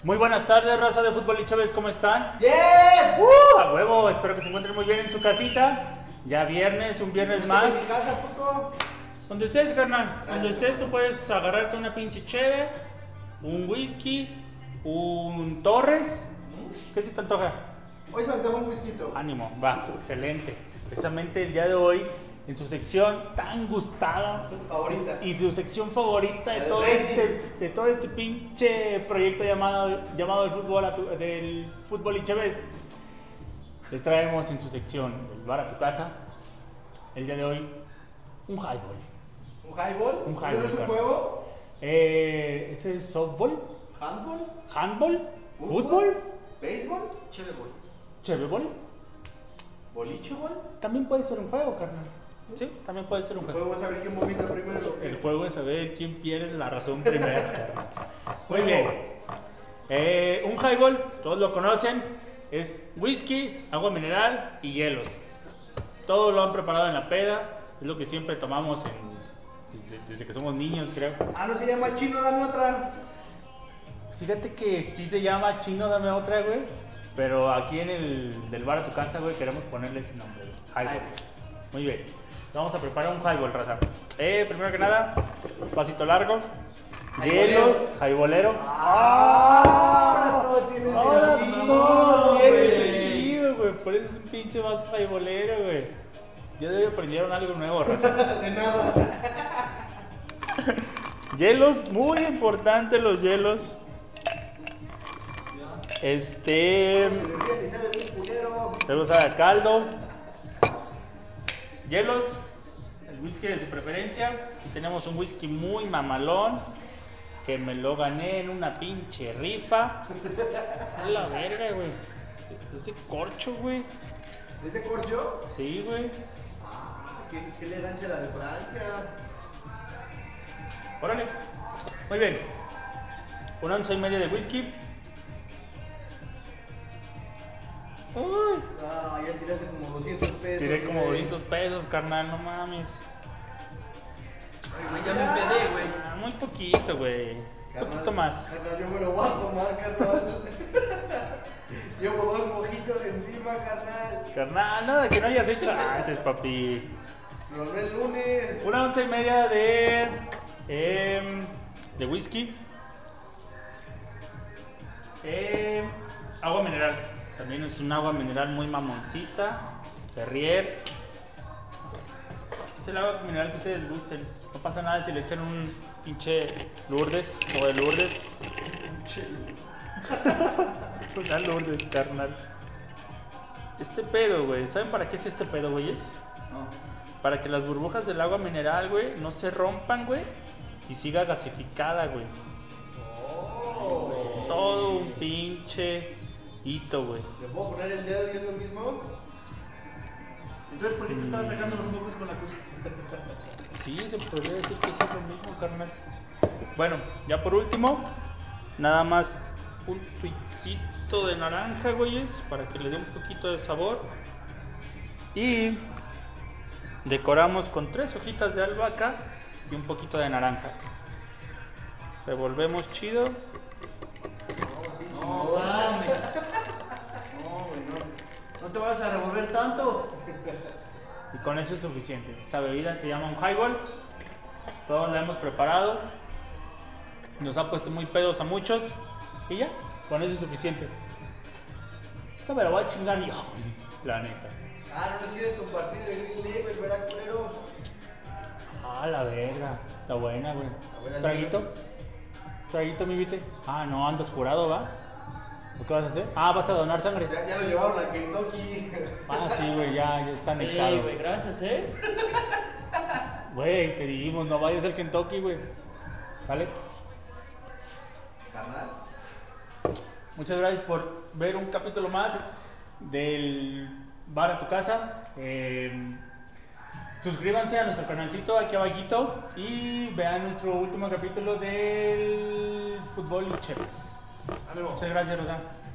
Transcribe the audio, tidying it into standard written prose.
Muy buenas tardes, raza de Fútbol y Chávez, ¿cómo están? ¡Bien! A huevo, espero que se encuentren muy bien en su casita. Ya viernes, un viernes más. ¿En mi casa, puto? Donde estés, carnal, donde estés, tú puedes agarrarte una pinche cheve, un whisky, un Torres. ¿Qué se te antoja? Hoy se me antoja un whisky. Ánimo, va, excelente. Precisamente el día de hoy, en su sección tan gustada Favorita. y su sección favorita de El todo, rating. de todo este pinche proyecto llamado del fútbol y Chávez, les traemos en su sección del bar a tu casa, el día de hoy, un highball. ¿Un highball? Un ¿Ese no highball, es un claro. juego? ¿Ese es softball? ¿Handball? ¿Handball? ¿Fútbol? ¿Béisbol? Chévebol. ¿Chevebol? ¿Bolichebol? También puede ser un juego, carnal. Sí, también puede ser un El juego. juego es saber quién vomita primero. El juego es saber quién pierde la razón primero, carnal. Muy bien. Un highball, todos lo conocen, es whisky, agua mineral y hielos. Todo lo han preparado en la peda, es lo que siempre tomamos desde que somos niños, creo. Ah, no se llama chino, dame otra. Fíjate que sí se llama chino, dame otra, güey. Pero aquí en el del bar a tu casa, güey, queremos ponerle ese nombre, güey. Highball. Muy bien. Vamos a preparar un highball, raza. Primero que nada, vasito largo, hielos, highbolero. Ahora todo tiene Ahora sentido, todo tiene güey. sentido, güey. Por eso es un pinche vaso highbolero, güey. Ya debe aprendieron algo nuevo, raza. De nada. Hielos, muy importante los hielos. Vamos a caldo. Hielos, el whisky de su preferencia. Aquí tenemos un whisky muy mamalón que me lo gané en una pinche rifa. A la verga, güey. Ese corcho, güey. ¿Ese corcho? Sí, güey. Ah, qué elegancia la de Francia. Órale. Muy bien. 1 onza y media de whisky. Uy. Ah, ya tiraste como 200 pesos. Tiré como güey. 200 pesos, carnal, no mames. Ay, ya me empedé, güey. Muy poquito, güey. Un Carnal, poquito más. Carnal, yo me lo voy a tomar, carnal. Llevo 2 mojitos encima, carnal. Carnal, nada que no hayas hecho antes, papi. Lo logré el lunes. 1 onza y media de whisky. Agua mineral. También es un agua mineral muy mamoncita. Perrier. Es el agua mineral que ustedes gusten. No pasa nada si le echan un pinche Lourdes o de Lourdes. Una Lourdes, carnal. Este pedo, güey. ¿Saben para qué es este pedo, güeyes? No. Para que las burbujas del agua mineral, güey, no se rompan, güey, y siga gasificada, güey. Oh. Todo un pinche hito, güey. ¿Le puedo poner el dedo y es lo mismo? Entonces, ¿por qué te estaba sacando los mocos con la cruz? Sí, se podría decir que sí es lo mismo, carnal. Bueno, ya por último, nada más un twitcito de naranja, güeyes, para que le dé un poquito de sabor. Y decoramos con 3 hojitas de albahaca y un poquito de naranja. Revolvemos chido. No mames. No, güey, no. No te vas a revolver tanto. Y con eso es suficiente. Esta bebida se llama un highball. Todos la hemos preparado. Nos ha puesto muy pedos a muchos. Y ya, con eso es suficiente. Esta me la voy a chingar yo, la neta. Ah, ¿no nos quieres compartir el Green Label, verdad, culero? Ah, la verga. Está buena, güey. buena, ¿Traguito? ¿Traguito, mi vite? Ah, no, andas curado, ¿va? ¿O qué vas a hacer? Ah, vas a donar sangre. Ya lo llevaron a Kentucky. Ah, sí, güey, ya está anexado. güey, gracias, Güey, te dijimos, no vayas al Kentucky, güey. ¿Vale? Carnal. Muchas gracias por ver un capítulo más del bar a tu casa. Suscríbanse a nuestro canalcito aquí abajito y vean nuestro último capítulo del fútbol y Chávez. Muchas gracias, Rosa.